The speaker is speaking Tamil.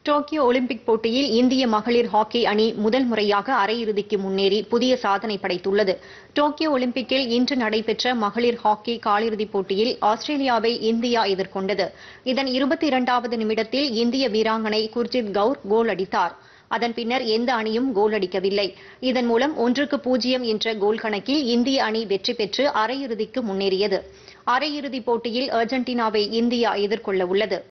டோக்கியோ ஒலிம்பிக் போட்டியில் இந்திய மகளிர் ஹாக்கி அணி முதல் முறையாக அரையிறுதிக்கு முன்னேறி புதிய சாதனை படைத்துள்ளது. டோக்கியோ ஒலிம்பிக்கில் இன்று நடைபெற்ற மகளிர் ஹாக்கி காலிறுதிப் போட்டியில் ஆஸ்திரேலியாவை இந்தியா எதிர்கொண்டது. இதன் 22வது நிமிடத்தில் இந்திய வீராங்கனை குர்ஜித் கவுர் கோல் அடித்தார். அதன் பின்னர் எந்த அணியும் கோல் அடிக்கவில்லை. இதன் மூலம் 1-0 என்ற கோல் கணக்கில் இந்திய அணி வெற்றி பெற்று அரையிறுதிக்கு முன்னேறியது. அரையிறுதிப் போட்டியில் அர்ஜென்டினாவை இந்தியா எதிர்கொள்ள உள்ளது.